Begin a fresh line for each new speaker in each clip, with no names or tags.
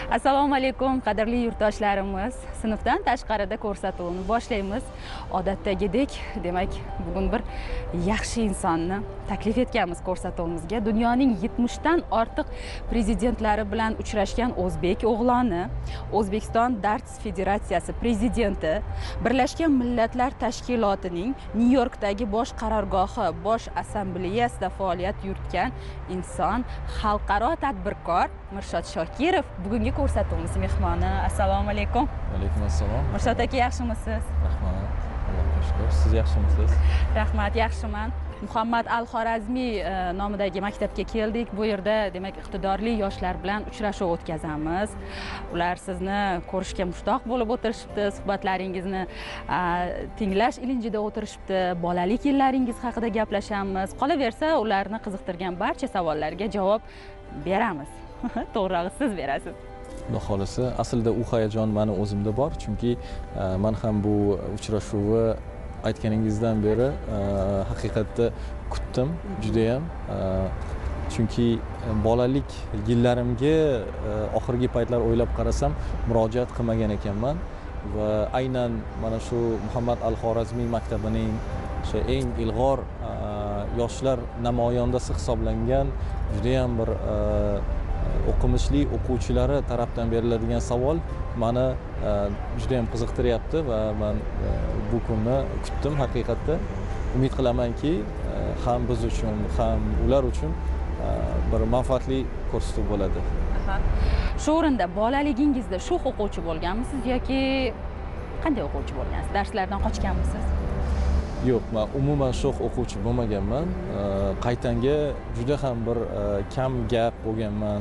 Assalomu alaykum qadrli yurtdoshlarimiz. Sinfdan tashqarida ko'rsatuvni boshlaymiz. Odatdagidek, demak, bugun bir yaxshi insonni taklif etganmiz ko'rsatuvimizga. Dunyoning 70 dan ortiq prezidentlari bilan uchrashgan o'zbek o'g'loni, O'zbekiston darts federatsiyasi prezidenti, Birlashgan Millatlar Tashkilotining Nyu-Yorkdagi bosh qarorgohi, bosh assambleyasida faoliyat yuritgan inson, xalqaro tadbirkor Mirshod Shokirov bugungi ko'rsatuvimiz mehmoni. Assalomu alaykum.
Alaykum assalom.
Mirshod aka, yaxshimisiz?
Rahmat. Allohga shukr. Siz yaxshimisiz?
Rahmat, yaxshiman. Muhammad al-Xorazmiy nomidagi maktabga keldik. Bu yerda demak iqtidorli yoshlar bilan uchrashuv o'tkazamiz. Ular sizni ko'rishga mushtoq bo'lib o'tirishibdi, suhbatlaringizni tinglash ilinjida o'tirishibdi. Bolalik yillaringiz haqida gaplashamiz. Qolaversa, ularni qiziqtirgan barcha savollarga javob beramiz. To'g'rirog'i siz berasiz.
Xudo xolasa, aslida u hayajon meni o'zimda bor, chunki men ham bu uchrashuvni aytganingizdan beri haqiqatda kutdim juda ham. Chunki bolalik yillarimga oxirgi paytlar o'ylab qarasam murojaat qilmagan ekanman va aynan mana shu Muhammad al-Xorazmiy maktabining o'sha eng ilg'or yoshlar namoyandasi hisoblangan juda ham bir o'qimishli o'quvchilari tarafdan beriladigan savol meni juda ham qiziqtiryapti va men bu kunni kutdim haqiqatda. Umid qilamanki, ham biz uchun, ham ular uchun bir manfaatli ko'rsatuv bo'ladi.
Shu o'rinda bolaligingizda sho'x o'quvchi bo'lganmisiz yoki qanday o'quvchi bo'lgansiz? Darslardan qochganmisiz?
Yo'q, men umuman sho'x o'quvchi bo'lmaganman. Qaytanga juda ham bir kam gap bo'lganman.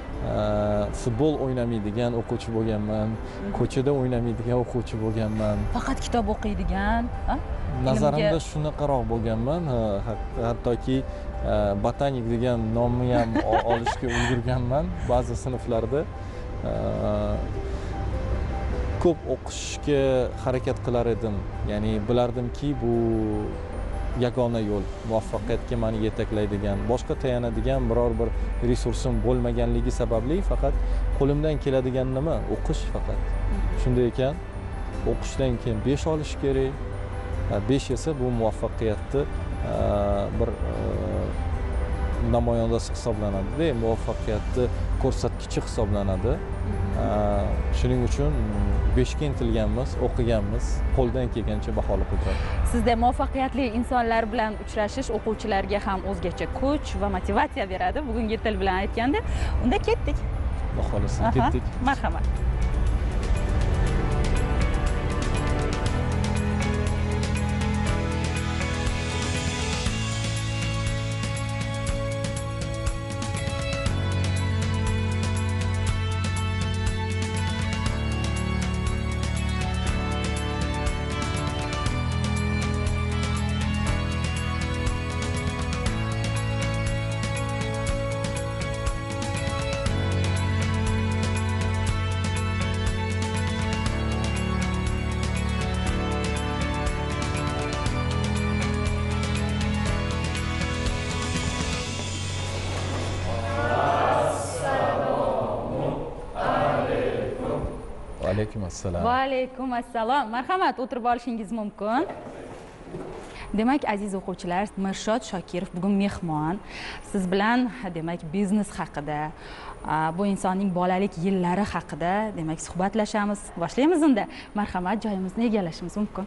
Futbol o'ynamaydigan o'quvchi bo'lganman. Ko'chada o'ynamaydigan o'quvchi bo'lganman.
Faqat kitob o'qiydigan,
nazarimda shunaqaroq bo'lganman. Hattoki botanik degan nomni ham olishga ulgurganman ba'zi sinflarda. Ko'p o'qishga harakat qilar edim. Ya'ni bilardimki, bu yagona yo'l, muvaffaqiyatga meni yetaklaydigan, boshqa tayanadigan biror bir resursim bo'lmaganligi sababli faqat qo'limdan keladigan nima? O'qish faqat. Shunday ekan, o'qishdan keyin 5 olish kerak. 5 esa bu muvaffaqiyatni bir namoyandasi hisoblanadi, muvaffaqiyatni ko'rsatkichi hisoblanadi. Shuning uchun 5 ga intilganmiz, o'qiganmiz, qo'ldan kelgancha baholab o'tiramiz.
Sizda muvaffaqiyatli insonlar bilan uchrashish o'quvchilarga ham o'zgacha kuch va motivatsiya beradi. Bugungi til bilan aytganda, unda ketdik.
Xudo xolasa, ketdik.
Marhamat.
Alaykum assalom.
Va alaykum assalom. Marhamat, o'tirib olishingiz mumkin. Demak, aziz o'quvchilar, Mirshod Shokirov bugun mehmon. Siz bilan demak biznes haqida, bu insonning bolalik yillari haqida demak suhbatlashamiz. Boshlaymiz unda. Marhamat, joyimizni egallashimiz mumkin.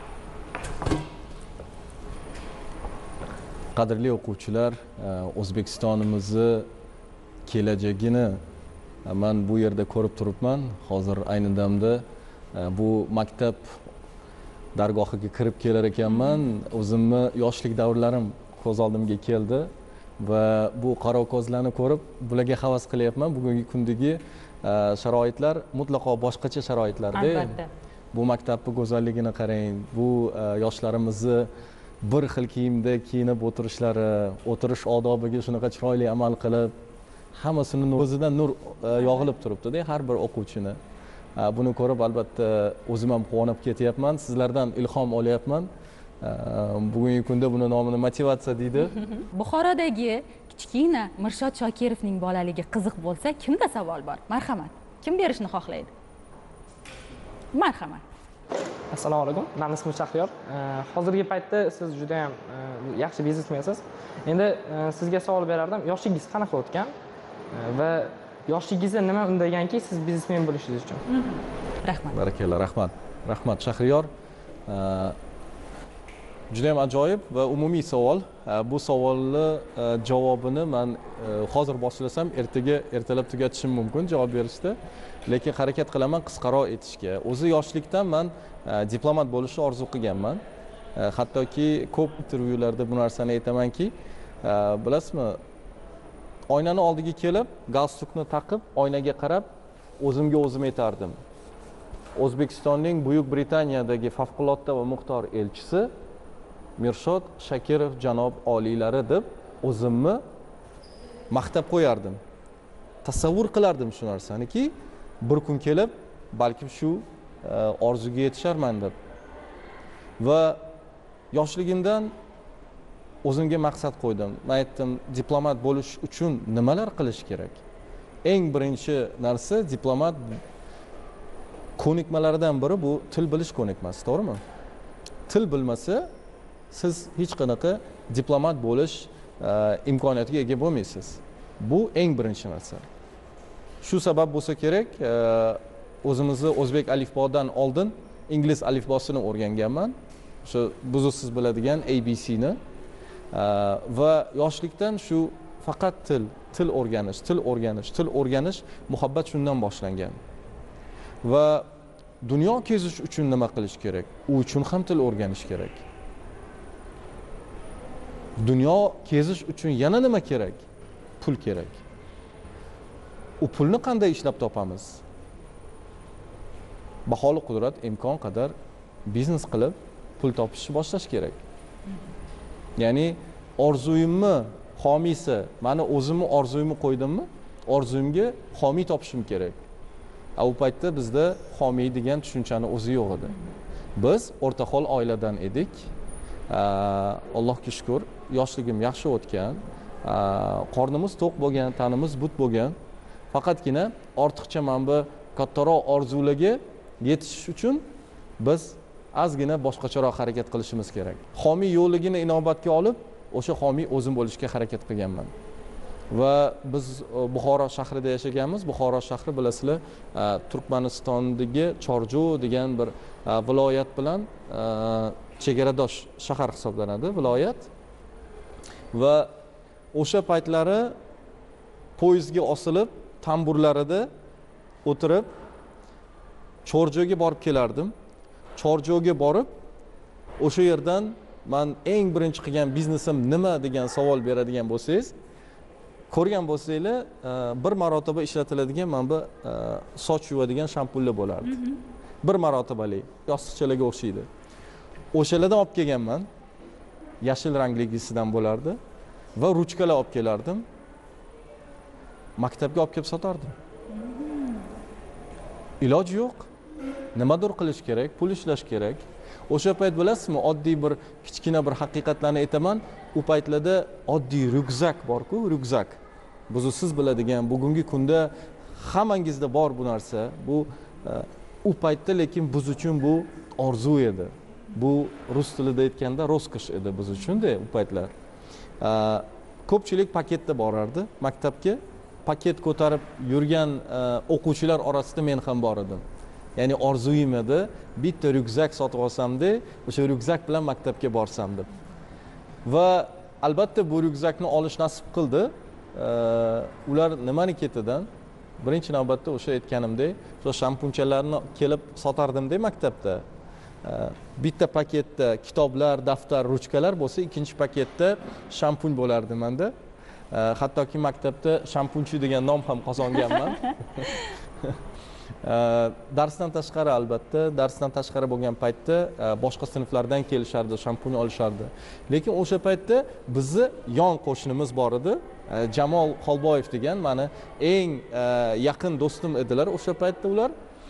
Qadrli o'quvchilar, O'zbekistonimizni kelajagini men bu yerda ko'rib turibman. Hozir ayni damda bu maktab dargohiga kirib kelar ekanman. O'zimni yoshlik davrlarim ko'z oldimga keldi va bu qora ko'zlarni ko'rib, bularga havas qilyapman. Bugungi kundagi sharoitlar mutlaqo boshqacha sharoitlarda.
Albatta.
Bu maktabning go'zalligini qarang. Bu yoshlarimizni bir xil kiyimda kiyinib o'tirishlari, o'tirish odobiga shunaqa chiroyli amal qilib, hammasini o'zidan nur yog'ilib turibdi-da har bir o'quvchini. Buni ko'rib albatta o'zim ham quvonib ketyapman, sizlardan ilhom olyapman. Bugungi kunda buni nomini motivatsiya deydi.
Buxorodagi kichkina Mirshod Shokirovning bolaligi qiziq bo'lsa, kimda savol bor? Marhamat. kim berishni xohlaydi? Marhamat.
Assalomu alaykum. Mening ismim Shahriyar. Hozirgi paytda siz juda ham yaxshi biznesmensiz. Endi sizga savol berardim. Yoshligingiz qanaqa o'tgan va yoshligingizda nima undaganki siz biznesmen bo'lishingiz uchun?
Rahmat.
Barakalloh, rahmat. Rahmat Shahriyor. Juda ham ajoyib va umumiy savol. Bu savolni javobini men hozir boshlasam ertalab tugatishim mumkin javob berishda. Lekin harakat qilaman qisqaroq etishga. O'zi yoshlikdan men diplomat bo'lishni orzu qilganman. Hattoki ko'p intervyularda bu narsani aytamanki, bilasizmi, oynani oldiga kelib, galstukni taqib, oynaga qarab, o'zimga o'zim aytardim. O'zbekistonning Buyuk Britaniyadagi favqulodda va muxtor elchisi Mirshod Shakirov janob oliylari deb o'zimni maqtab qo'yardim. Tasavvur qilardim shu narsaniki, bir kun kelib, balkim shu orzuga yetisharman deb. Va yoshligimdan o'zimga maqsad qo'ydim. Men aytdim, diplomat bo'lish uchun nimalar qilish kerak? Eng birinchi narsa diplomat ko'nikmalaridan biri bu til bilish ko'nikmasi, to'g'rimi? Til bilmasa, siz hech qanaqa diplomat bo'lish imkoniyatiga ega bo'lmaysiz. Bu eng birinchi narsa. Shu sabab bo'lsa kerak, o'zimizni o'zbek alifbodan oldin ingliz alifbosini o'rganganman. O'sha siz biladigan ABC ni va yoshlikdan shu faqat til o'rganish, muhabbat shundan boshlangan. Va dunyo kezish uchun nima qilish kerak? U uchun ham til o'rganish kerak. Dunyo kezish uchun yana nima kerak? Pul kerak. U pulni qanday ishlab topamiz? Baholi qudrat imkon qadar biznes qilib pul topishni boshlash kerak. Ya'ni orzuyimni homiysi, meni o'zimni orzuyimni qo'ydimmi? Orzuyimga homiy topishim kerak. U paytda bizda homiy degan tushunchani o'zi yo'q edi. Biz o'rtahol oiladan edik. Allohga shukr, yoshligim yaxshi o'tgan. Qornimiz to'q bo'lgan, tanimiz but bo'lgan. Faqatgina ortiqcha mana bu kattaroq orzularga yetishish uchun biz ozgina boshqacharoq harakat qilishimiz kerak. Homiy yo'lligini inobatga olib, o'sha homiy o'zim bo'lishga harakat qilganman. Va biz Buxoro shahrida yashaganmiz. Buxoro shahri bilasizlar, Turkmanistondagi Chorjo degan bir viloyat bilan chegaradosh shahar hisoblanadi, viloyat. Va o'sha paytlari poyezdga osilib, tamburlarida o'tirib Chorjoga borib kelardim. Chorjoga borib, o'sha yerdan men eng birinchi qilgan biznesim nima degan savol beradigan bo'lsangiz, ko'rgan bo'lsanglar, bir marotaba ishlatiladigan mana bu soch yuvadigan shampunlar bo'lardi. Bir marotabali, yostiqchalarga o'xshaydi. O'shalardan olib kelganman. Yashil rangligisidan bo'lardi va ruchkalar olib kelardim. Maktabga olib kelib sotardim. Iloji yo'q. Nimadir qilish kerak, pul ishlash kerak. O'sha payt bilasizmi, oddiy bir kichkina bir haqiqatlarni aytaman. U paytlarda oddiy ryukzak bor-ku, ryukzak. Siz biladigan, bugungi kunda hammangizda bor bu narsa. Bu u paytda lekin biz uchun bu orzu edi. Bu rus tilida aytganda roskosh edi biz uchun-da u paytlar. Ko'pchilik paketda borardi maktabga. Paket ko'tarib yurgan o'quvchilar orasida men ham bor edim. Ya'ni orzuyim edi, bitta ryukzak sotib olsam-da, o'sha ryukzak bilan maktabga borsam deb. Va albatta bu ryukzakni olish nasib qildi. Ular nimani ketidan? Birinchi navbatda o'sha aytganimdek, o'sha shampunchalarni kelib sotardim-da maktabda. Bitta paketda kitoblar, daftar, ruchkalar bo'lsa, ikkinchi paketda shampun bo'lardi menda. Hattoki maktabda shampunchi degan nom ham qozonganman. Darsdan tashqari albatta, darsdan tashqari bo'lgan paytda boshqa sinflardan kelishardi, shampun olishardi. Lekin o'sha paytda bizni yon qo'shnimiz bor edi. Jamol Xolboyev degan meni eng yaqin do'stim edilar o'sha paytda ular.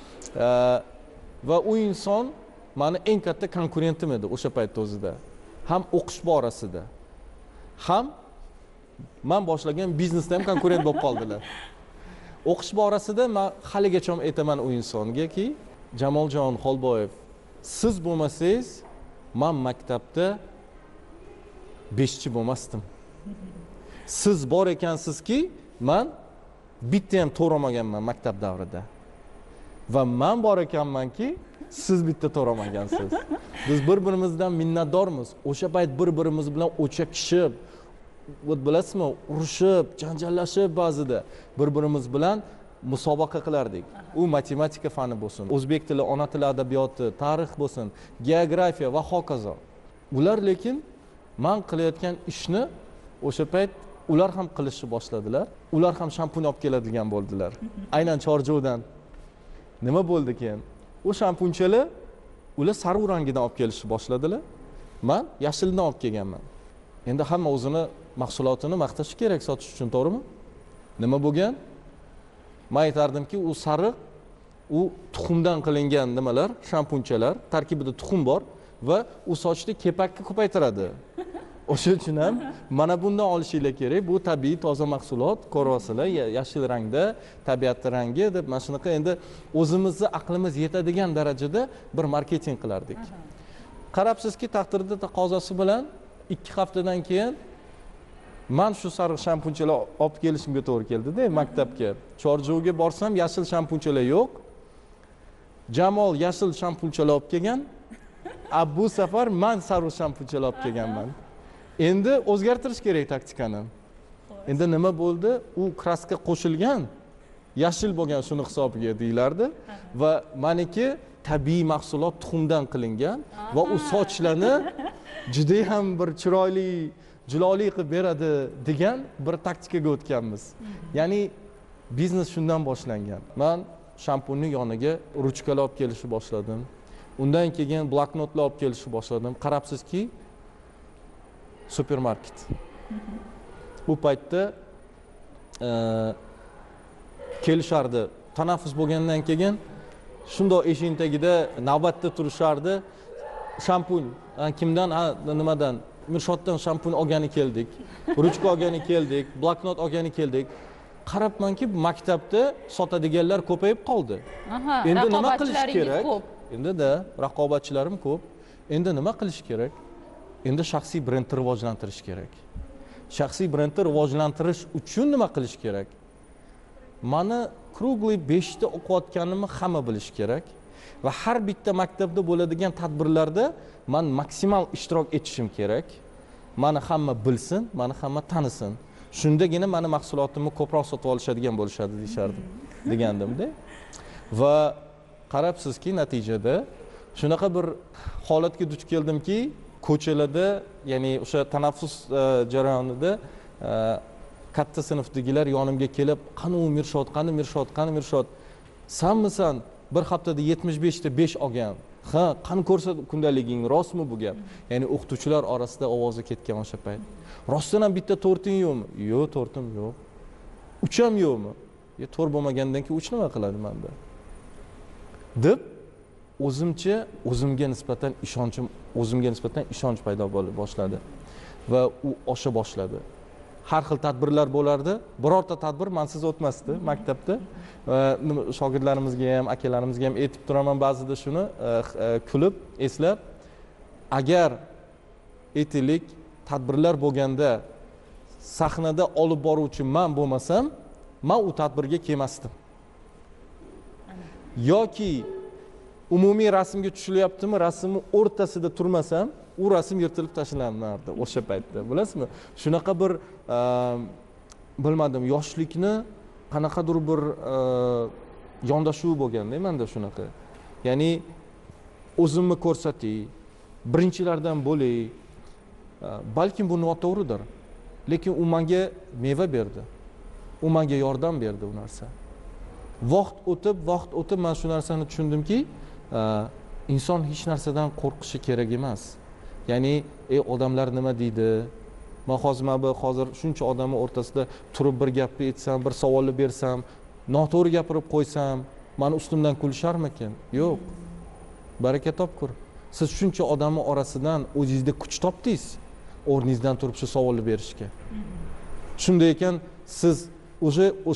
Va u inson meni eng katta konkurentim edi o'sha paytda o'zida. Ham o'qish borasida, ham men boshlagan biznesda ham konkurent bo'lib qoldilar. o'qish borasida man haligacha aytaman u insongaki, Jamoljon Xolboyev, siz bo'lmasangiz man maktabda 5chi bo'lmasdim. Siz bor ekansizki, man bitta ham to'ramaganman maktab davrida. Va men bor ekanmanki, siz bitta to'ramagansiz. Biz bir-birimizdan minnatdormiz. O'sha payt bir-birimiz bilan o'chakishib, bilasizmi, urushib, janjallashib ba'zida bir-birimiz bilan musobaqa qilardik. U matematika fani bo'lsin, o'zbek tili, ona tili adabiyoti, tarix bo'lsin, geografiya va hokazo. Ular lekin men qilayotgan ishni o'sha payt ular ham qilishni boshladilar. Ular ham shampun olib keladigan bo'ldilar. Aynan Chorjovdan. Nima bo'ldi keyin? O shampunchalar ular sariq rangidan olib kelishni boshladilar. Men yashildan olib kelganman. Endi hamma o'zini mahsulotini maqtashi kerak sotish uchun, to'g'rimi? Nima bo'lgan? Men aytardimki, u sariq, u tuxumdan qilingan nimalar, shampunchalar, tarkibida tuxum bor va u sochni kepakni ko'paytiradi. O'sha uchun ham mana bundan olishinglar kerak. Bu tabiiy toza mahsulot, ko'ryapsizlar, yashil rangda, tabiatning rangi deb mana shunaqa endi o'zimizni aqlimiz yetadigan darajada bir marketing qilardik. Qarabsizki, taqdirda taqozosi bilan 2 haftadan keyin men shu sariq shampunchalar olib kelishimga to'g'ri keldi-da maktabga. Chorjovga borsam yashil shampunchalar yo'q. Jamol yashil shampunchalar olib kelgan. Bu safar men sariq shampunchalar olib kelganman. Endi o'zgartirish kerak taktikani. Endi nima bo'ldi? U kraska qo'shilgan, yashil bo'lgan shuni hisobiga deyilardi va meniki tabiiy mahsulot tuxumdan qilingan va u sochlarni juda ham bir chiroyli, jiloli qilib beradi degan bir taktikaga o'tganmiz. Ya'ni biznes shundan boshlangan. Men shampunning yoniga ruchkalar olib kelishni boshladim. Undan keyin bloknotlar olib kelishni boshladim. Qarabsizki, supermarket. Bu paytda kelishardi. Tanaffus bo'lgandan keyin shundoq eshik tagida navbatda turishardi. Shampun kimdan, nimadan? Mirshoddan shampun olgani keldik. Ruchka olgani keldik, bloknot olgani keldik. Qarabmanki, maktabda sotadiganlar ko'payib qoldi. Endi nima qilish kerak? Endi raqobatchilarim ko'p. Endi nima qilish kerak? Endi shaxsiy brendni rivojlantirish kerak. Shaxsiy brendni rivojlantirish uchun nima qilish kerak? Mani kruglый 5 ta o'qiyotganimni hamma bilish kerak va har bitta maktabda bo'ladigan tadbirlarda men maksimal ishtirok etishim kerak. Mani hamma bilsin, mani hamma tanisin. Shundagina meni mahsulotimni ko'proq sotib olishadigan bo'lishadi deyishardi, degandim-da. Va qarabsizki, natijada shunaqa bir holatga duch keldimki, ko'chalarda, ya'ni o'sha tanaffus jarayonida katta sinfdagilar yonimga kelib, "Qani u Mirshod, qani Mirshod, qani Mirshod? Sanmisan bir haftada 75 ta 5 olgan? Ha, qani ko'rsat kundaliging, rostmi bu gap?" Ya'ni o'qituvchilar orasida ovozi ketgan o'sha payt. "Rostdan ham bitta 4ting yo'qmi?" "Yo'q, 4tim yo'q." "3 ham yo'qmi?" "Ya 4 bo'lmagandan keyin 3 nima qiladi menda?" deb o'zimga nisbatan ishonch paydo bo'la boshladi va u osha boshladi. Har xil tadbirlar bo'lardi. Birorta tadbir mensiz o'tmasdi maktabda. Shogirdlarimizga ham, akalarimizga ham aytib turaman ba'zida shuni, kulib, eslab, agar aytaylik tadbirlar bo'lganda sahnada olib boruvchi men bo'lmasam, men u tadbirga kelmasdim. Yoki umumiy rasmga tushilyaptimi, rasmning o'rtasida turmasam, u rasm yirtilib tashlanardi o'sha paytda. Bilasizmi? Shunaqa bir bilmadim, yoshlikni qanaqadir bir yondashuv bo'lganda menda shunaqa. Ya'ni o'zimni ko'rsatay, birinchilardan bo'lay. Balkim bu noto'g'ridir, lekin u menga meva berdi. U menga yordam berdi u narsa. Vaqt o'tib men shu narsani tushundimki, inson hech narsadan qo'rqishi kerak emas. Ya'ni, odamlar nima deydi? Men hozir shuncha odamning o'rtasida turib bir gapni aytsam, bir savolni bersam, noto'g'ri gapirib qo'ysam, meni ustimdan kulisharmikin? Yo'q. Baraka topkur. Siz shuncha odamning orasidan o'zingizda kuch topdingiz, o'rningizdan turib shu savolni berishga. Shunday ekan, siz o'sha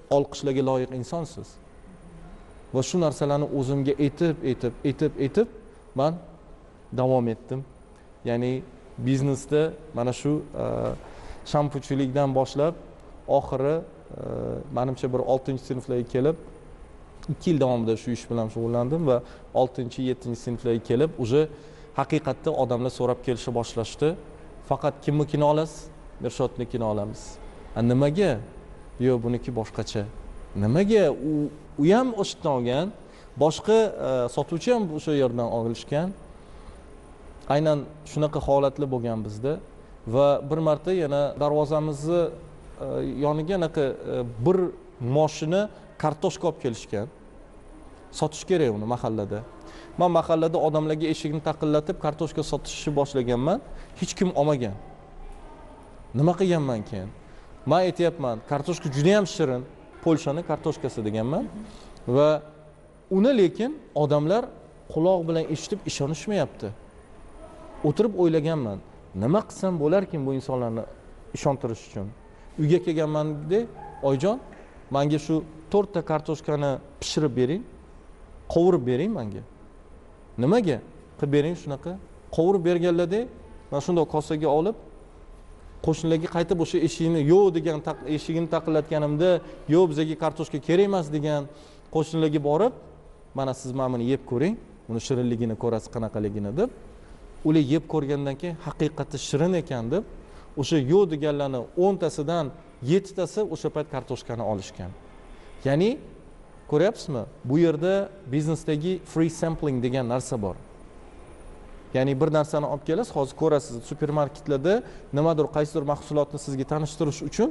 olqishlarga loyiq insonsiz. Va shu narsalarni o'zimga aytib man davom etdim. Ya'ni biznesda mana shu shampuchilikdan boshlab oxiri menimcha bir 6-sinflarga kelib 2 yil davomida shu ish bilan shug'ullandim va 6-7-sinflarga kelib уже haqiqatda odamlar so'rab kelisha boshlashdi. Faqat kimnikini olasiz? Mirshodnikini olamiz. Nimaga? Yo'q, buniki boshqacha. Nimaga? U ham o'shdan olgan, boshqa sotuvchi ham o'sha yerdan olishgan. Aynan shunaqa holatlar bo'lgan bizda va bir marta yana darvozamizni yoniga anaqa bir moshina kartoshka olib kelishgan. Sotish kerak uni mahallada. Men mahallada odamlarga eshikni taqillatib kartoshka sotishni boshlaganman. Hech kim olmagan. Nima qilganman keyin? Men aytayapman, kartoshka juda ham shirin, Polshani kartoshkasi deganman va uni lekin odamlar quloq bilan eshitib ishonishmayapti. O'tirib o'ylaganman, nima qilsam bo'larkin bu insonlarni ishontirish uchun. Uyga kelganmanda, "Oyjon, menga shu 4 ta kartoshkani pishirib bering, qovurib bering menga." Nimaga? Qilib bering shunaqa. Qovurib berganlarda, men shunda kosaga olib, qo'shnilarga qaytib o'sha eshikni yo'q degan eshigini taqillatganimda, "Yo'q, bizga kartoshka kerak emas" degan qo'shnilarga borib, "Mana siz mana buni yeb ko'ring, buni shirinligini ko'rasiz qanaqaligini" deb, ular yeb ko'rgandan keyin haqiqatda shirin ekan deb, o'sha yo'q deganlarni 10 tasidan 7 tasi o'sha payt kartoshkani olishgan. Ya'ni ko'ryapsizmi? Bu yerda biznesdagi free sampling degan narsa bor. Ya'ni bir narsani olib kelasiz, hozir ko'rasiz, supermarketlarda nimadir, qaysidir mahsulotni sizga tanishtirish uchun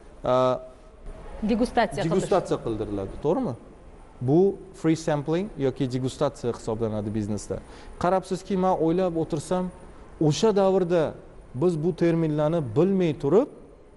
degustatsiya qildiriladi, to'g'rimi? Bu free sampling yoki degustatsiya hisoblanadi biznesda. Qarabsizki, men o'ylab o'tirsam, o'sha davrda biz bu terminlarni bilmay turib,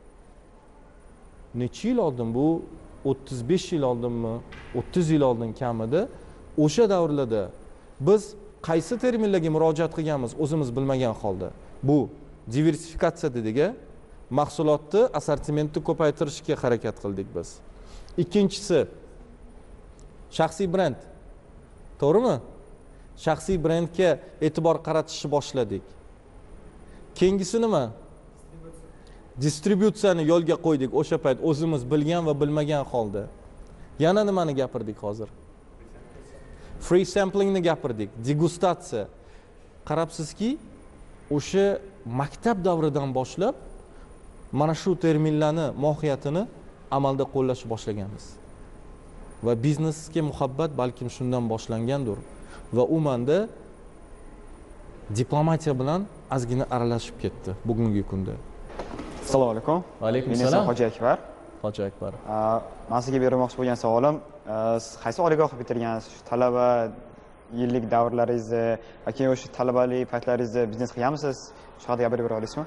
necha yil oldin, bu 35 yil oldinmi, 30 yil oldin kamida, o'sha davrlarda biz qaysi terminlarga murojaat qilganmiz o'zimiz bilmagan holda. Bu diversifikatsiya dediga, mahsulotni assortimentni ko'paytirishga harakat qildik biz. Ikkinchisi shaxsiy brend. To'g'rimi? Shaxsiy brendga e'tibor qaratishni boshladik. Keyingisi nima? Distributsiyani yo'lga qo'ydik o'sha payt o'zimiz bilgan va bilmagan holda. Yana nimani gapirdik hozir? Free samplingni gapirdik, degustatsiya. Qarabsizki, o'sha maktab davridan boshlab mana shu terminlarni mohiyatini amalda qo'llashni boshlaganmiz. Va biznesga muhabbat balkim shundan boshlangandir. Va u menda diplomatiya bilan ozgina aralashib ketdi bugungi kunda.
Assalomu alaykum.
Va alaykum
Men
assalom.
Hoji Akbar.
Hoji Akbar.
Men sizga bermoqchi bo'lgan savolim, siz qaysi oliygoh bitirgansiz? Shu talaba yillik davrlaringizda yoki o'sha talabalik paytlaringizda biznes qilganmisiz? Shu haqida gapirib bera olasizmi?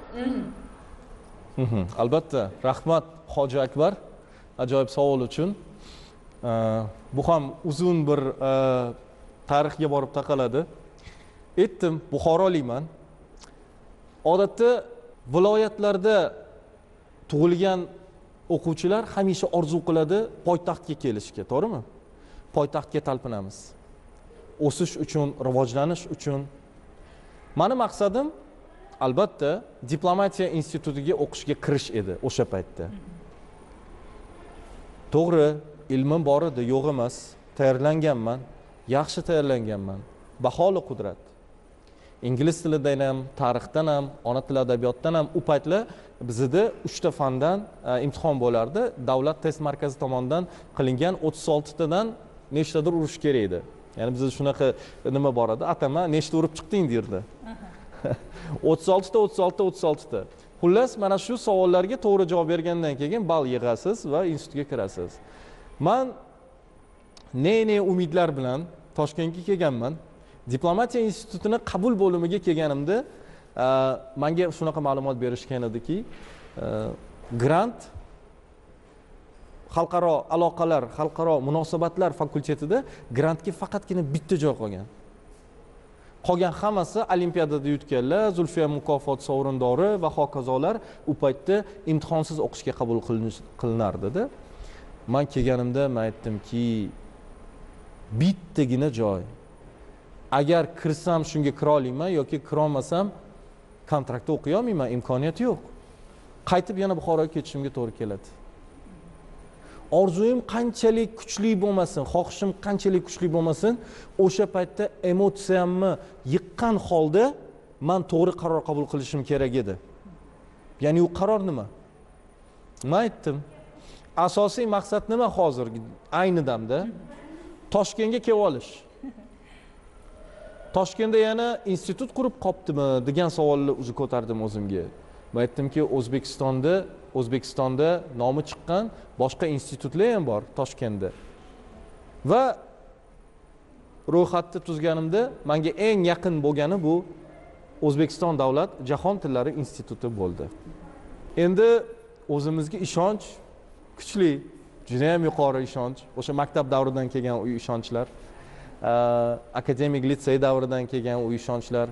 Albatta, rahmat Hoji Akbar ajoyib savol uchun. Bu ham uzun bir tarixga borib taqaladi. Aytdim, Buxorolikman. Odatda viloyatlarda tug'ilgan o'quvchilar hamisha orzu qiladi poytaxtga kelishga, to'g'rimi? Poytaxtga talpinamiz. O'sish uchun, rivojlanish uchun. Meni maqsadim albatta diplomatiya institutiga o'qishga kirish edi o'sha paytda. To'g'ri, ilmim bor edi, yo'q emas. Tayyorlanganman, yaxshi tayyorlanganman. Baholi qudrat. Ingliz tilidan ham, tarixdan ham, ona tili adabiyotdan ham u paytlar bizda 3 ta fandan imtihon bo'lardi. Davlat test markazi tomonidan qilingan 36 tadan nechtadir urish kerak edi. Ya'ni bizda shunaqa nima bor edi, atama nechta urib chiqding derdi. 36 ta. Xullas, mana shu savollarga to'g'ri javob bergandan keyin ball yig'asiz va institutga kirasiz. Men ne umidlar bilan Toshkentga kelganman. Diplomatiya institutini qabul bo'limiga kelganimda menga shunaqa ma'lumot berishgan ediki, grant xalqaro aloqalar, xalqaro munosabatlar fakultetida grantga faqatgina bitta joy qolgan. Qolgan hammasi olimpiadada yutganlar, Zulfiya mukofot sovrindori va hokazolar u paytda imtihonsiz o'qishga qabul qilinardi-da. man kelganimda men aytdimki, bittagina joy. Agar kirsam shunga kira olmayman yoki kira olmasam kontraktda o'qiy olmayman, imkoniyati yo'q. Qaytib yana Buxoroga ketishimga to'g'ri keladi. Orzuyim qanchalik kuchli bo'lmasin, xohishim qanchalik kuchli bo'lmasin, o'sha paytda emotsiyamni yiqqan holda men to'g'ri qaror qabul qilishim kerak edi. Ya'ni u qaror nima? Men aytdim. Asosiy maqsad nima hozir? Ayni damda Toshkentga kelib olish. Toshkentda yana institut qurib qoptimi degan savolni o'zi ko'tardim o'zimga. Men aytdimki, O'zbekistonda nomi chiqqan boshqa institutlar ham bor Toshkentda. Va ro'yxatni tuzganimda menga eng yaqin bo'lgani bu O'zbekiston Davlat Jahon tillari instituti bo'ldi. Endi o'zimizga ishonch kuchli, juda ham yuqori ishonch. O'sha maktab davridan kelgan u ishonchlar, akademik litsey davridan kelgan u ishonchlar.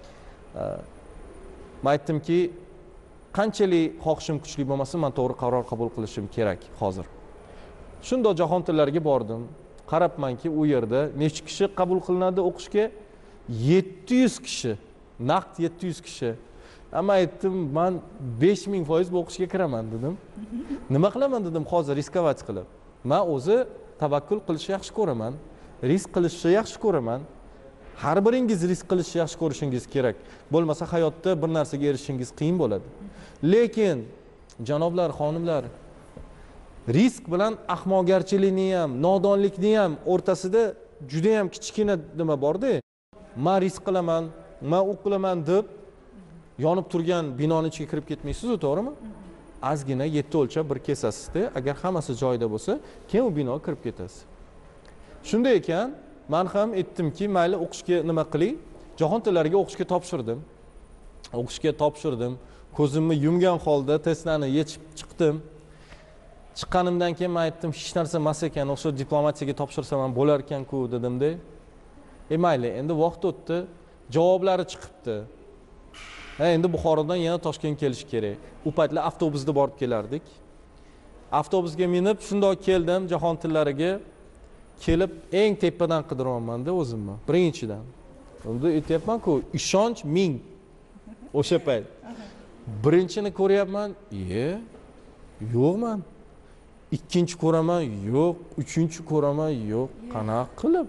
Men aytdimki, qanchalik xohishim kuchli bo'lmasa, men to'g'ri qaror qabul qilishim kerak hozir. Shunda jahon tillariga bordim. Qarabmanki, u yerda necha kishi qabul qilinadi o'qishga? 700 kishi. Naqd 700 kishi. Ama aytdim, men 5000% bu o'qishga kiraman dedim. Nima qilaman dedim, hozir riskovat qilib. Men o'zi tavakkul qilishni yaxshi ko'raman, risk qilishni yaxshi ko'raman. Har biringiz risk qilishni yaxshi ko'rishingiz kerak. Bo'lmasa hayotda bir narsaga erishishingiz qiyin bo'ladi. Lekin janoblar, xonimlar, risk bilan ahmoqgarchilikni ham, nodonlikni ham o'rtasida juda ham kichkina nima bor-da. Men risk qilaman, men u qilaman deb yonib turgan binoning ichiga kirib ketmaysiz-ku, to'g'rimi? Ozgina 7 o'lchab bir kesasizda, agar hammasi joyida bo'lsa, keyin u binoga kirib ketasiz. Shunday ekan, men ham aytdimki, mayli o'qishga nima qiling, jahon tillariga o'qishga topshirdim. Ko'zimni yumgan holda testlarni yechib chiqdim. Chiqqanimdan keyin men aytdim, hech narsa emas ekan, o'sha diplomatiyaga topshirsam ham bo'lar ekan-ku dedim-da. Mayli, endi vaqt o'tdi, javoblari chiqibdi. Endi Buxorodan yana Toshkentga kelish kerak. U paytlar avtobusda borib kelardik. Avtobusga minib, shundoq keldim jahon tillariga. Kelib eng tepadan qidiryapman-da o'zimni, birinchidan. Unda aytyapman-ku, ishonch 1000. O'sha payt. Birinchini ko'ryapman, yo'qman. Ikkinchi ko'raman, yo'q. Uchinchi ko'raman, yo'q. Qanaqa qilib?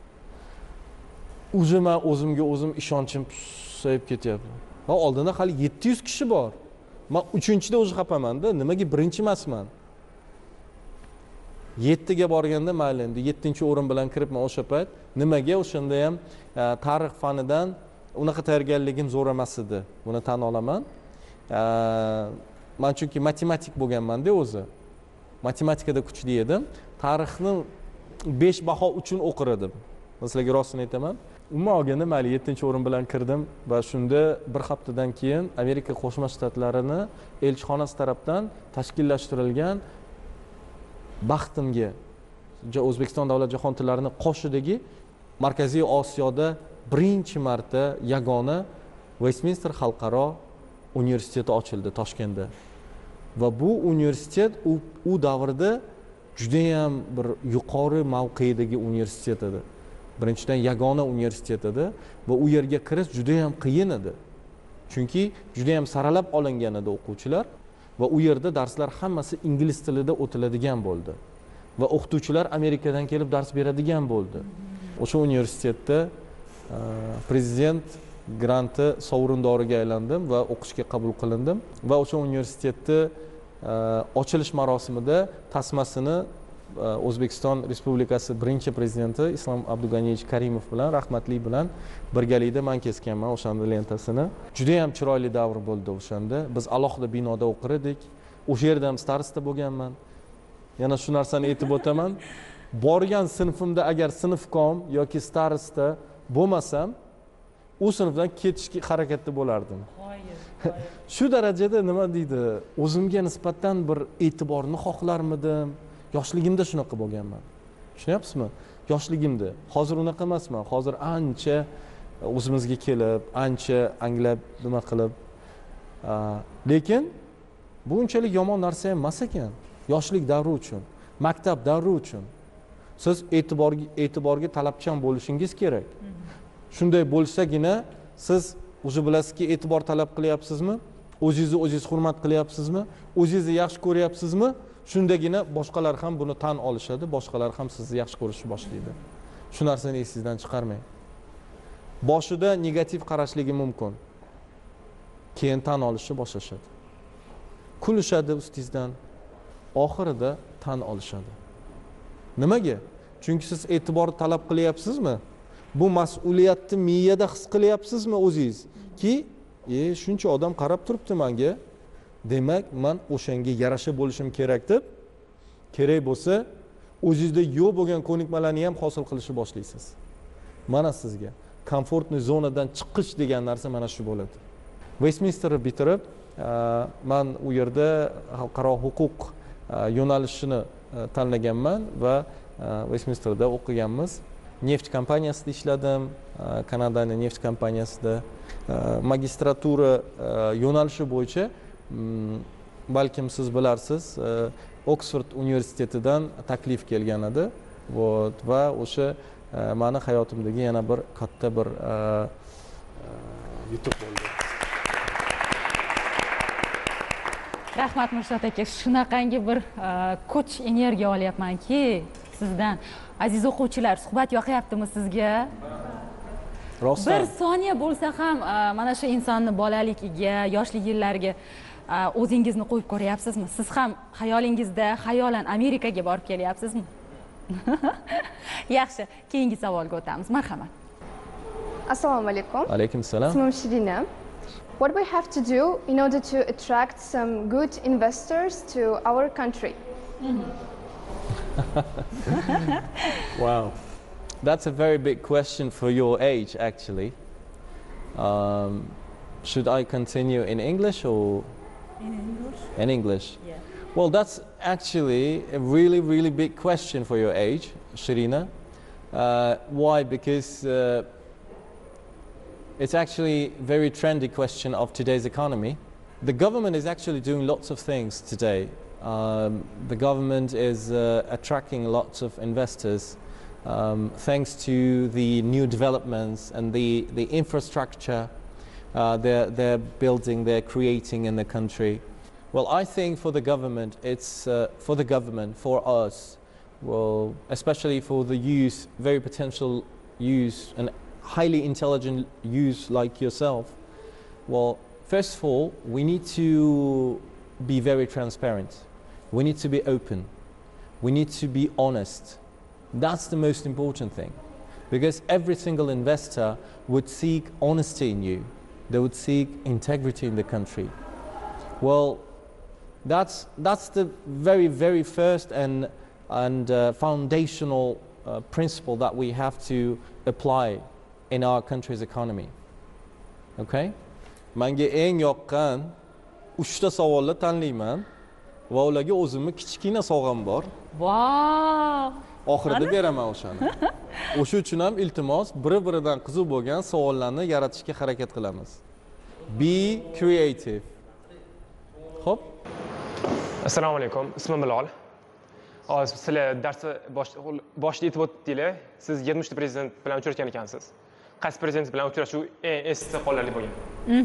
Men o'zimga o'zim ishonchim susayib ketyapti. Va oldinda hali 700 kishi bor. Men 3-da o'zi xafaman-da, nimaga birinchi emasman? 7ga borganda mayli endi 7-o'rin bilan kiribman o'sha payt. Nimaga? O'shanda ham tarix fanidan unaqa tayyorgarligim zo'r emas edi. Buni tan olaman. Men chunki matematik bo'lganman-da o'zi. Matematikada kuchli edim. Tarixni 5 baho uchun o'qir edim. Sizlarga rostini aytaman. Umuman olganda mayli 7-o'rin bilan kirdim va shunda bir haftadan keyin Amerika Qo'shma Shtatlarining elchixonasi tomonidan tashkillashtirilgan baxtimga O'zbekiston Davlat jahon tillarining qoshidagi Markaziy Osiyoda birinchi marta yagona Westminster xalqaro universiteti ochildi Toshkentda. Va bu universitet u davrda juda ham bir yuqori mavqedagi universitet edi. Birinchidan yagona universitet edi va u yerga kirish juda ham qiyin edi. Chunki juda ham saralab olingan edi o'quvchilar va u yerda darslar hammasi ingliz tilida o'tiladigan bo'ldi. Va o'qituvchilar Amerikadan kelib dars beradigan bo'ldi. O'sha universitetda prezident granti sovrindoriga aylandim va o'qishga qabul qilindim va o'sha universitetni ochilish marosimida tasmasini O'zbekiston Respublikasi birinchi prezidenti Islom Abdug'aniyevich Karimov bilan, rahmatli bilan birgalikda men kesganman o'shanda lentasini. Juda ham chiroyli davr bo'ldi o'shanda. Biz alohida binoda o'qir edik. O'sha yerda ham starosta bo'lganman. Yana shu narsani aytib o'taman. Borgan sinfimda agar sinfkom yoki starosta bo'lmasam, u sinfdan ketishga harakatda bo'lardim. Shu darajada nima deydi, o'zimga nisbatan bir e'tiborni xohlarmidim. Yoshligimda shunaqa bo'lganman. Tushunyapsizmi? Yoshligimda. Hozir unaqa emasman. Hozir ancha o'zimizga kelib, ancha anglab nima qilib. Lekin bu unchalik yomon narsa emas ekan yoshlik davri uchun. maktab davri uchun siz e'tiborga talabchan bo'lishingiz kerak. Shunday bo'lsagina siz o'zi bilasizki, e'tibor talab qilyapsizmi? O'zingizni hurmat qilyapsizmi? O'zingizni yaxshi ko'ryapsizmi? Shundagina boshqalar ham buni tan olishadi, boshqalar ham sizni yaxshi ko'rishni boshlaydi. Shu narsani esingizdan chiqarmang. Boshida negativ qarashligi mumkin. Keyin tan olishni boshlashadi. Kulishadi ustingizdan, oxirida tan olishadi. Nimaga? Chunki siz e'tibor talab qilyapsizmi? Bu mas'uliyatni miyada his qilyapsizmi o'zingiz? Ki, shuncha odam qarab turibdi menga. Demak, men o'shanga yarasha bo'lishim kerak deb, kerak bo'lsa, o'zingizda yo'q bo'lgan ko'nikmalarni ham hosil qilishni boshlaysiz. Mana sizga komfortniy zonadan chiqish degan narsa mana shu bo'ladi. Westminsterni bitirib, men u yerda xalqaro huquq yo'nalishini tanlaganman va Westminsterda o'qiganmiz. Neft kompaniyasida ishladim, Kanadaning neft kompaniyasida. Magistratura yo'nalishi bo'yicha balkim siz bilarsiz, Oxford universitetidan taklif kelgan edi va o'sha meni hayotimdagi yana bir katta bir yutuq bo'ldi.
Rahmat Mirshod aka, shunaqangi bir kuch energiya olyapmanki sizdan. Aziz o'quvchilar, suhbat yoqyaptimi sizga?
Rostdan.
Bir soniya bo'lsa ham mana shu insonni bolaligiga, yoshlik yillariga o'zingizni qo'yib ko'ryapsizmi? Siz ham xayolingizda xayolan Amerikaga borib kelyapsizmi? Yaxshi, keyingi savolga o'tamiz. Marhamat.
Assalomu alaykum.
Alaykum assalom.
Ismim Shirina. What do we have to do in order to attract some good investors to our country?
Wow, that's a very big question for your age, actually. Should I continue in English or?
In English.
In English.
Yeah.
Well, that's actually a really, really big question for your age, Shirina. Why? Because it's actually a very trendy question of today's economy. The government is actually doing lots of things today. The government is attracting lots of investors thanks to the new developments and the infrastructure they're building, they're creating in the country. Well, I think for the government, for us, well, especially for the youth, very potential youth and highly intelligent youth like yourself, well, first of all, we need to be very transparent. We need to be open. We need to be honest. That's the most important thing. Because every single investor would seek honesty in you. They would seek integrity in the country. Well, that's the very, very first and foundational principle that we have to apply in our country's economy. Okay? Menga eng yoqqan 3 ta savolni tanlayman va ularga o'zimni kichkina sovg'am bor.
Wow!
Oxirida beraman o'shani. O'sha uchun ham iltimos, bir-biridan qiziq bo'lgan savollarni yaratishga harakat qilamiz. Be creative. Xo'p?
Assalomu alaykum. Ismim Bilol. Hozir sizlar darsni boshida aytib o'tdinglar. Siz 70 ta prezident bilan uchrashgan ekansiz. Qaysi prezident bilan uchrashuv eng esda qolarli bo'lgan?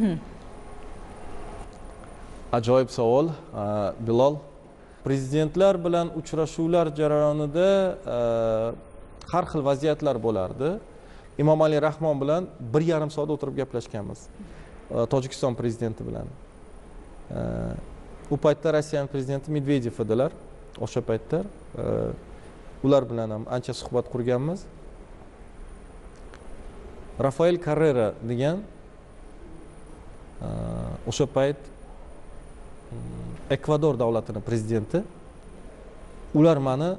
Ajoyib savol, Bilol. Prezidentlar bilan uchrashuvlar jarayonida har xil vaziyatlar bo'lardi. Emomali Rahmon bilan 1,5 soat o'tirib gaplashganmiz. Tojikiston prezidenti bilan. U paytda Rossiyaning prezidenti Medvedev edilar. O'sha paytda ular bilan ham ancha suhbat qurganmiz. Rafael Carrera degan o'sha payt Ekvador davlatining prezidenti. Ular meni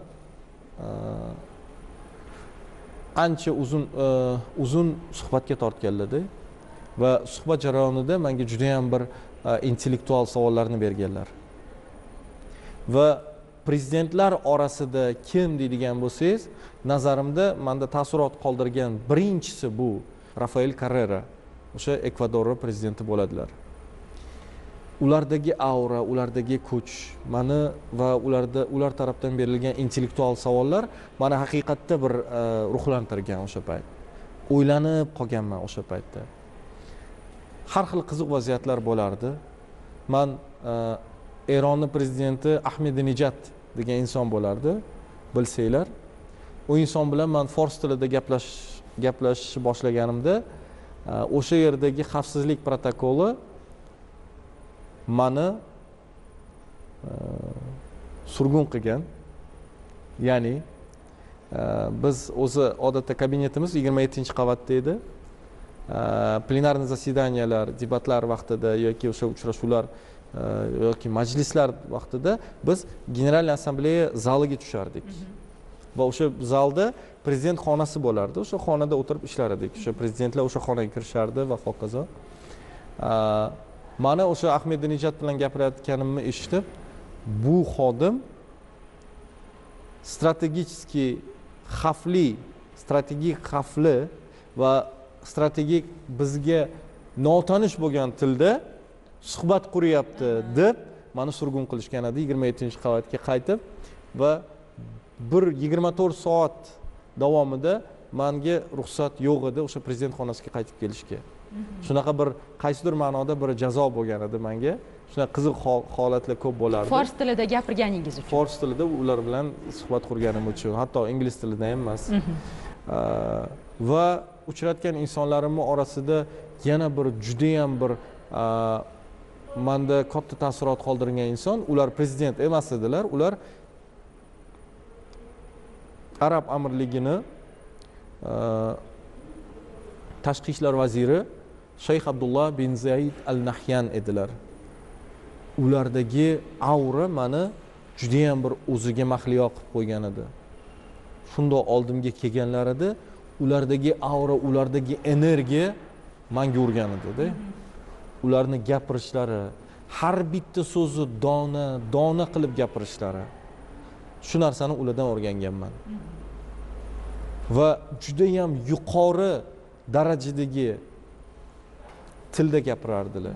ancha uzun suhbatga tortganlar va suhbat jarayonida menga juda ham bir intellektual savollarni berganlar. Va prezidentlar orasida kim deydigan bo'lsangiz, nazarimda menda taassurot qoldirgan birinchisi bu Rafael Carrera. O'sha Ekvador prezidenti bo'ladilar. ulardagi aura, ulardagi kuch mani va ular tarafdan berilgan intellektual savollar mani haqiqatda bir ruhlantirgan o'sha payt. O'ylanib qolganman o'sha paytda. Har xil qiziq vaziyatlar bo'lardi. Men Eronning prezidenti Ahmadinejad degan inson bo'lardi, bilsanglar. U inson bilan men fors tilida gaplashishni boshlaganimda o'sha yerdagi xavfsizlik protokoli mani surgun qilgan. Ya'ni biz o'zi odatda kabinetimiz 27-qavatda edi. Plenarniy zasedaniyalar, debatlar vaqtida yoki o'sha uchrashuvlar yoki majlislar vaqtida biz General assambleya zaliga tushardik. Va o'sha zalda prezident xonasi bo'lardi. O'sha xonada o'tirib ishlar edik. O'sha prezidentlar o'sha xonaga kirishardi va hokazo. Mana o'sha Ahmadinejad bilan gapirayotganimni eshitib, bu xodim strategik xavfli va strategik bizga notanish bo'lgan tilda suhbat quryapti deb meni surgun qilishgan edi 27-qavatga qaytib va 24 soat davomida menga ruxsat yo'q edi o'sha prezident xonasiga qaytib kelishga. Shunaqa bir qaysidir ma'noda bir jazo bo'lgan edi menga. Shunaqa qiziq holatlar ko'p bo'lardi.
Fors tilida gapirganingiz uchun.
Fors tilida ular bilan suhbat qurganim uchun, hatto ingliz tilida ham emas. Va uchratgan insonlarimning orasida yana bir juda ham bir menda katta taassurot qoldirgan inson, ular prezident emas edilar, ular Arab Amirligini tashqi ishlar vaziri Shayx Abdullah bin Zayd al-Nahyan edilar. Ulardagi aura meni juda ham bir o'ziga mahliyo qilib qo'ygan edi. Shundoq oldimga kelganlar edi, ulardagi aura, ulardagi energiya menga urgan edi-da. Ularni gapirishlari, har bitta so'zi dona qilib gapirishlari. Shu narsani ulardan o'rganganman. Va juda ham yuqori darajadagi tilda gapirardilar.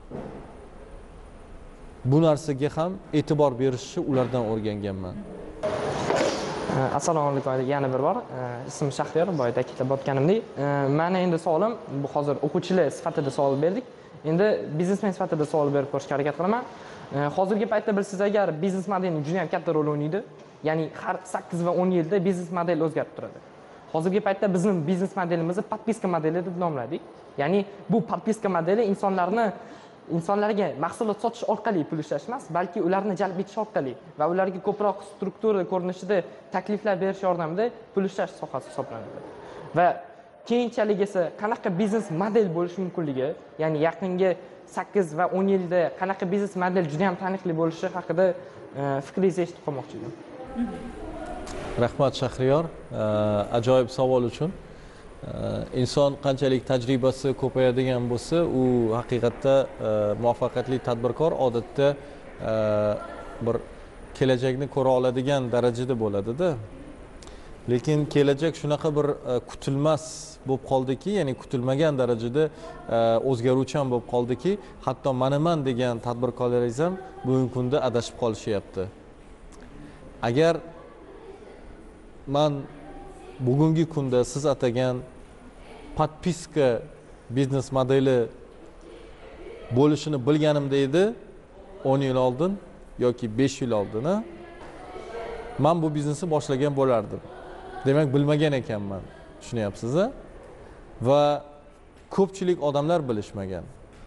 Bu narsaga ham e'tibor berishni ulardan o'rganganman.
Assalomu alaykum, yana bir bor. Ismim Shahriyor, boya ta'kidlab o'tganimdek, meni endi savolim, bu hozir o'quvchilar sifatida savol berdik. Endi biznesmen sifatida savol berib ko'rishga harakat qilaman. Hozirgi paytda bilsiz, agar biznes modelining juda ham katta rol o'ynaydi. Ya'ni har 8 va 10 yilda biznes model o'zgarib turadi. Hozirgi paytda bizning biznes modelimizni podpiska modeli deb nomladik. Ya'ni bu podpiska modeli insonlarga mahsulot sotish orqali pul ishlash emas, balki ularni jalb etish orqali va ularga ko'proq struktura ko'rinishida takliflar berish yordamida pul ishlash sohasi hisoblanadi. Va keyinchalik esa qanaqa biznes model bo'lishi mumkinligi, ya'ni yaqingi 8 va 10 yilda qanaqa biznes model juda ham taniqli bo'lishi haqida fikringizni eshitib qolmoqchi edim.
Rahmat Shahriyor, ajoyib savol uchun. Inson qanchalik tajribasi ko'payadigan bo'lsa, u haqiqatda muvaffaqiyatli tadbirkor odatda bir kelajakni ko'ra oladigan darajada bo'ladi-da. Lekin kelajak shunaqa bir kutilmas bo'lib qoldiki, ya'ni kutilmagan darajada o'zgaruvchan bo'lib qoldiki, hatto manaman degan tadbirkorlaringiz ham bugungi kunda adashib qolishyapti. Agar men bugungi kunda siz atagan podpiska biznes modeli bo'lishini bilganimda edi 10 yil oldin yoki 5 yil oldin, men bu biznesni boshlagan bo'lardim. Demak, bilmagan ekanman. Tushunyapsiz? Va ko'pchilik odamlar bilishmagan.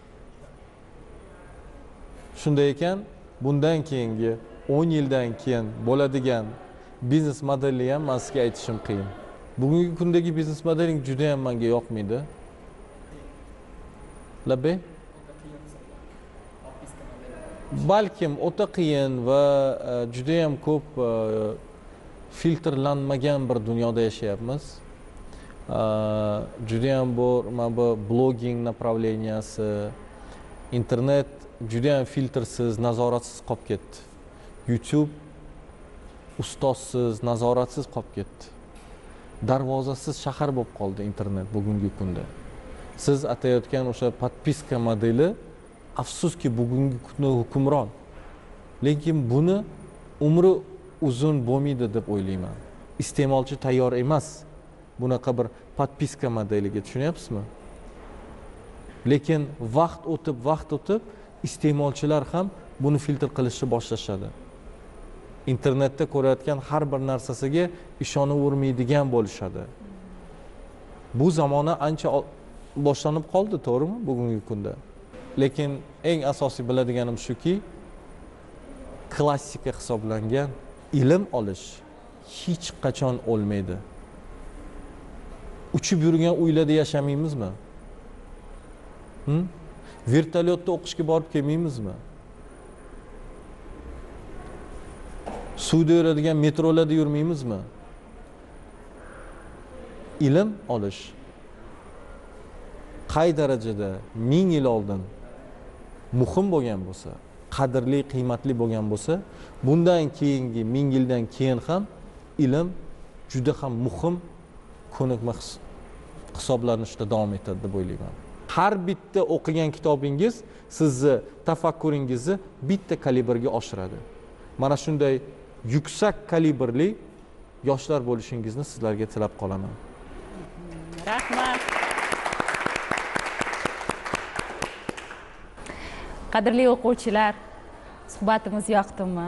Shunday ekan, bundan keyingi 10 yildan keyin bo'ladigan biznes modelni ham men sizga aytishim qiyin. Bugungi kundagi biznes modeling juda ham menga yoqmaydi. Labbay? Balkim o'ta qiyin va juda ham ko'p filtrlanmagan bir dunyoda yashayapmiz. Juda ham mana bu blogging направленияsi, internet juda ham filtrsiz, nazoratsiz qolib ketdi. YouTube ustozsiz, nazoratsiz qolib ketdi. Darvozasiz shahar bo'lib qoldi internet bugungi kunda. Siz atayotgan o'sha podpiska modeli afsuski bugungi kunda hukmron. Lekin buni umri uzun bo'lmaydi deb o'ylayman. Iste'molchi tayyor emas bunaqa bir podpiska modeliga, tushunyapsizmi? Lekin vaqt o'tib iste'molchilar ham buni filtr qilishni boshlashadi. Internetda ko'rayotgan har bir narsasiga ishonavermaydigan bo'lishadi. Bu zamona ancha boshlanib qoldi, to'g'rimi, bugungi kunda? Lekin eng asosiy biladiganim shuki, klassika hisoblangan ilm olish hech qachon o'lmaydi. Uchib yurgan uylarda yashamaymizmi? Vertolyotda o'qishga borib kelmaymizmi? Suvda yuradigan metrolarda yurmaymizmi? Ilm olish qay darajada 1000 yil oldin muhim bo'lgan bo'lsa, qadrli, qiymatli bo'lgan bo'lsa, bundan keyingi 1000 yildan keyin ham ilm juda ham muhim ko'nikma hisoblanishda davom etadi deb o'ylayman. Har bitta o'qigan kitobingiz sizni tafakkuringizni bitta kalibrga oshiradi. Mana shunday yuksak kalibrli yoshlar bo'lishingizni sizlarga tilab qolaman.
Rahmat. Qadrli o'quvchilar, suhbatimiz yoqdimi?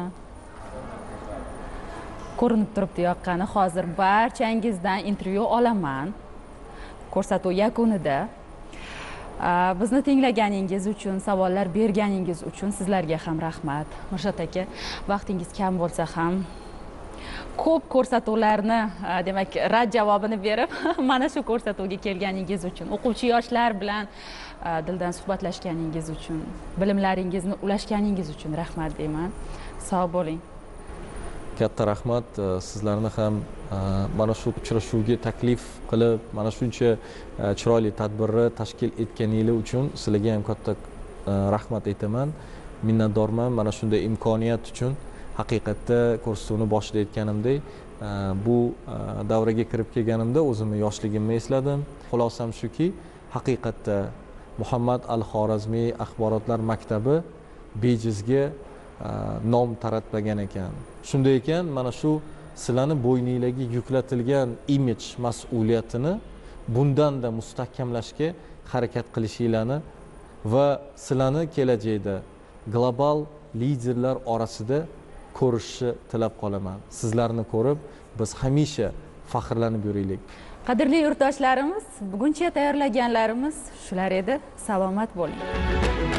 Ko'rinib turibdi yoqqani. Hozir barchangizdan intervyu olaman. Ko'rsatuv yakunida bizni tinglaganingiz uchun, savollar berganingiz uchun sizlarga ham rahmat. Mirshod aka, vaqtingiz kam bo'lsa ham ko'p ko'rsatuvlarni, demak, rad javobini berib, mana shu ko'rsatuvga kelganingiz uchun, o'quvchi yoshlar bilan dildan suhbatlashganingiz uchun, bilimlaringizni ulashganingiz uchun rahmat deyman. Sog' bo'ling.
Katta rahmat. Sizlarni ham mana shu uchrashuvga taklif qilib, mana shuncha chiroyli tadbirni tashkil etganingiz uchun sizlarga ham katta rahmat aytaman. Minnatdorman mana shunday imkoniyat uchun. Haqiqatda ko'rsatuvni boshida aytganimdek, bu davraga kirib kelganimda o'zimni yoshligimni esladim. Xulosam shuki, haqiqatda Muhammad al-Xorazmiy axborotlar maktabi bejizga nom taratmagan ekan. Shunday ekan, mana shu sizlarni bo'yninglarga yuklatilgan imij mas'uliyatini bundan-da mustahkamlashga harakat qilishinglarni va sizlarni kelajakda global liderlar orasida ko'rishni tilab qolaman. Sizlarni ko'rib biz hamisha faxrlanib yuraylik.
Qadrli yurtdoshlarimiz, buguncha tayyorlaganlarimiz shular edi. Salomat bo'ling.